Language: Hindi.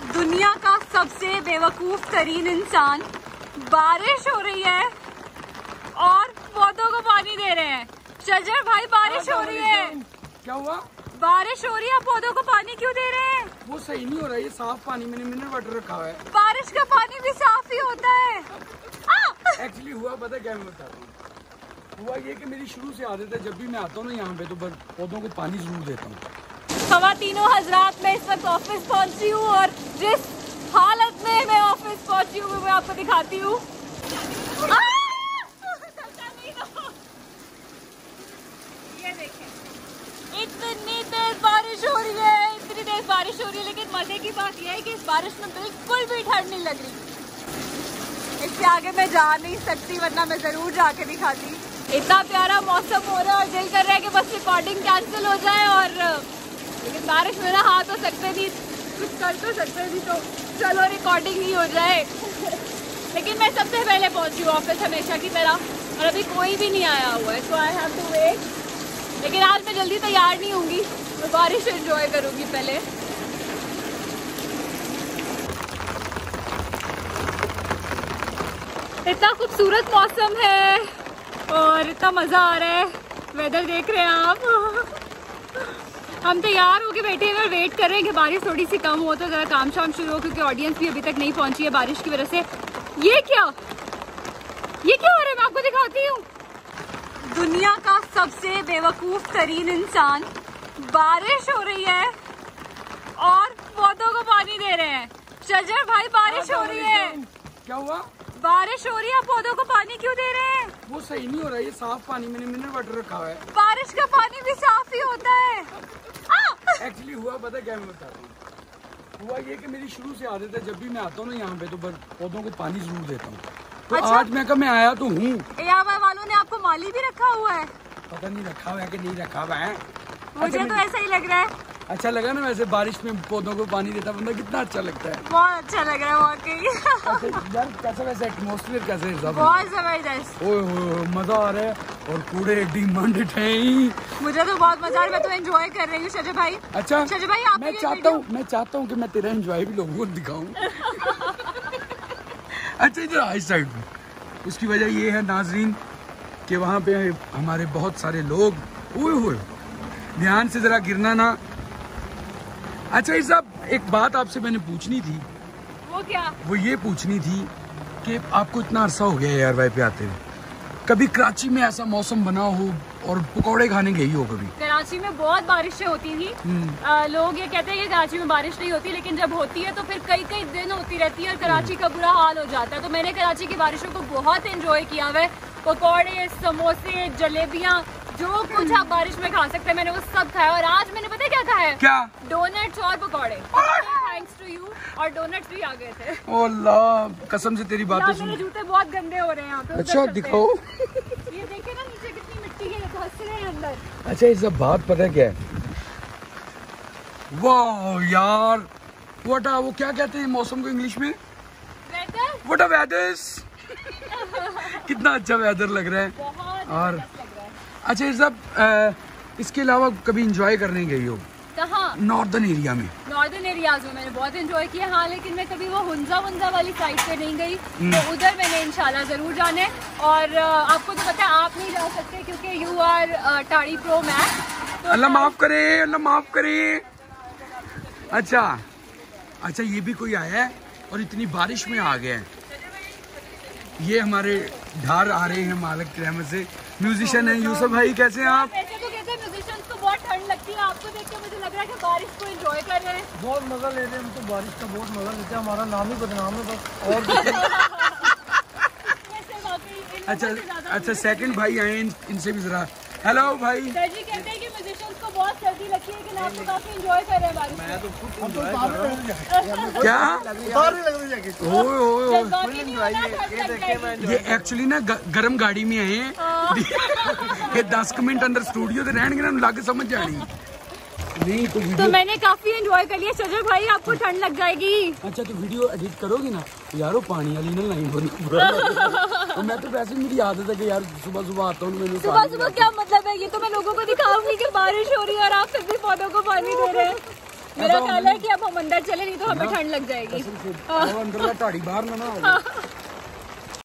दुनिया का सबसे बेवकूफ तरीन इंसान, बारिश हो रही है और पौधों को पानी दे रहे हैं। शजर भाई बारिश हो रही है। क्या हुआ? बारिश हो रही है, पौधों को पानी क्यों दे रहे हैं? वो सही नहीं हो रहा है, ये साफ पानी मैंने मिनरल वाटर रखा हुआ है। बारिश का पानी भी साफ ही होता है। एक्चुअली हुआ पता क्या, मैं बताता हूँ। हुआ ये कि मेरी शुरू से आदत है, जब भी मैं आता हूँ ना यहाँ पे तो पौधों को पानी जरूर देता हूँ। खवातीनों हजरात, मैं इस वक्त ऑफिस पहुंची हूँ और जिस हालत में मैं ऑफिस पहुंची हूँ मैं आपको दिखाती हूँ। ये देखें, इतनी तेज बारिश हो रही है, इतनी तेज बारिश हो रही है, लेकिन मजे की बात यह है कि इस बारिश में बिल्कुल भी ठंड नहीं लग रही। इससे आगे मैं जा नहीं सकती, वरना मैं जरूर जाके दिखाती। इतना प्यारा मौसम हो रहा है और दिल कर रहा है कि बस रिकॉर्डिंग कैंसिल हो जाए, और लेकिन बारिश में ना हाथ तो सकते नहीं, कुछ कर तो सकते नहीं, तो चलो रिकॉर्डिंग ही हो जाए। लेकिन मैं सबसे पहले पहुंची हूँ ऑफिस हमेशा की तरह, और अभी कोई भी नहीं आया हुआ है, तो आई हैव टू वेट। लेकिन आज मैं जल्दी तैयार नहीं होंगी, मैं बारिश एंजॉय करूंगी पहले। इतना खूबसूरत मौसम है और इतना मजा आ रहा है। वेदर देख रहे हैं आप। हम तैयार होके बैठे हैं और वेट कर रहे हैं कि बारिश थोड़ी सी कम हो तो जरा काम शाम शुरू हो, क्योंकि ऑडियंस भी अभी तक नहीं पहुंची है बारिश की वजह से। ये क्या हो रहा है, मैं आपको दिखाती हूँ। दुनिया का सबसे बेवकूफ तरीन इंसान, बारिश हो रही है और पौधों को पानी दे रहे हैं। शजर भाई बारिश हो रही है। क्या हुआ? बारिश हो रही है, पौधों को पानी क्यों दे रहे हैं? वो सही नहीं हो रहा है, ये साफ पानी मैंने मिनरल वाटर रखा हुआ है। बारिश का पानी भी साफ ही होता है। एक्चुअली हुआ पता क्या, मैं बताता हूँ। हुआ ये कि मेरी शुरू से आदत है, जब भी मैं आता हूँ ना यहाँ पे तो पौधों को पानी जरूर देता हूँ। तो अच्छा? आज मैं आया तो हूँ। एआईवाई वालों ने आपको माली भी रखा हुआ है? पता नहीं रखा हुआ है कि नहीं रखा हुआ है। मुझे तो ऐसा ही लग रहा है। अच्छा लगा ना, वैसे बारिश में पौधों को पानी देता बंदा कितना अच्छा लगता है। बहुत अच्छा लग रहा है वाकई। यार कैसा वैसे एटमॉस्फेयर कैसे है? बहुत जबरदस्त। ओए मजा आ रहा है और कूड़े डिमांड है। मुझे तो बहुत मजा आ रहा है, मैं तो एंजॉय कर रही हूँ। शजर भाई, अच्छा शजर भाई आप मैं चाहता हूँ कि मैं तेरा एंजॉय भी लोगों को दिखाऊं। अच्छा इधर आई साइड में, उसकी वजह ये है नाजरीन कि वहाँ पे हमारे बहुत सारे लोग, ओए ध्यान से जरा गिरना ना। अच्छा ये साहब, एक बात आपसे मैंने पूछनी थी। वो क्या? वो ये पूछनी थी कि आपको इतना अरसा हो गया यार वाई पे आते हुए, कभी कराची में ऐसा मौसम बना हो और पकौड़े खाने गई हो कभी? कराची में बहुत बारिशें होती थी। लोग ये कहते हैं कि कराची में बारिश नहीं होती, लेकिन जब होती है तो फिर कई दिन होती रहती है और कराची का बुरा हाल हो जाता है। तो मैंने कराची की बारिशों को बहुत एंजॉय किया हुआ है। पकौड़े, समोसे, जलेबियाँ, जो कुछ आप बारिश में खा सकते हैं मैंने वो सब खाया। और आज मैंने पता क्या खाया है? क्या? डोनट्स और पकौड़े। Thanks to you. और डोनट्स भी आ गए थे। ओ अल्लाह, कसम से तेरी बातें सुन। मेरे जूते बहुत गंदे हो रहे हैं यहाँ पे। अच्छा दिखाओ। ये देखिए ना नीचे कितनी मिट्टी है, धंस रहे हैं अंदर। अच्छा ये सब बात पता क्या है? वाह यार, व्हाट वो क्या कहते हैं मौसम को इंग्लिश में? वेदर। What a weather's. कितना अच्छा वेदर लग रहा है। बहुत और लग रहा है। अच्छा ये सब इसके अलावा कभी एंजॉय करने गई हो? कहाँ? नॉर्दर्न एरिया में। नॉर्दर्न एरियाज में मैंने बहुत एंजॉय किया। हाँ, लेकिन मैं कभी वो हुंजा वाली साइड पे नहीं गई, तो उधर मैंने इंशाल्लाह जरूर जाना है। और आपको तो पता है आप नहीं जा सकते क्योंकि यू आर टाड़ी प्रो मैक्स। अल्लाह माफ करे, अल्लाह माफ करे। अच्छा ये भी कोई आया है और इतनी बारिश में आ गए हैं। ये हमारे ढार आ रहे हैं मालिक की रहमत से, म्यूजिशियन है यूसुफ भाई। कैसे हैं आप? वैसे तो कहते हैं म्यूजिशियंस को बहुत ठंड लगती है, आपको देख के मुझे लग रहा है कि बारिश को एंजॉय कर रहे हैं। बहुत मजा ले रहे हैं हम तो, बारिश का बहुत मजा लेते हैं। हमारा नाम ही बदनाम है बस। और अच्छा सेकंड भाई आए, इनसे भी जरा हेलो भाई। सर जी कहते हैं कि म्यूजिशियंस को बहुत सर्दी लगती है, लेकिन आप तो काफी एंजॉय कर रहे हैं बारिश में। मैं तो खुद एंजॉय कर रहा हूं। क्या? सारी लग रही है। ओए फुल एंजॉय। ये देखिए मैं ये एक्चुअली ना गरम गाड़ी में आए हैं। ये 10 मिनट अंदर स्टूडियो ते रहणगे ना, लग समझ जानी नहीं तो मैंने काफी एंजॉय कर लिया। शजर भाई आपको ठंड लग जाएगी। अच्छा तो वीडियो एडिट करोगी ना यारो, पानी वाली ना लाइन बनी। और मैं तो वैसे मेरी आदत है कि यार सुबह आता हूँ मैंने। सुबह क्या मतलब है? ये तो मैं लोगों को दिखाऊंगी कि बारिश हो रही है और आप फिर भी पौधों को पानी दे रहे हैं। मेरा ख्याल है कि अब हम अंदर चले, नहीं तो हमें ठंड लग जाएगी। अंदर ढाड़ी बाहर ना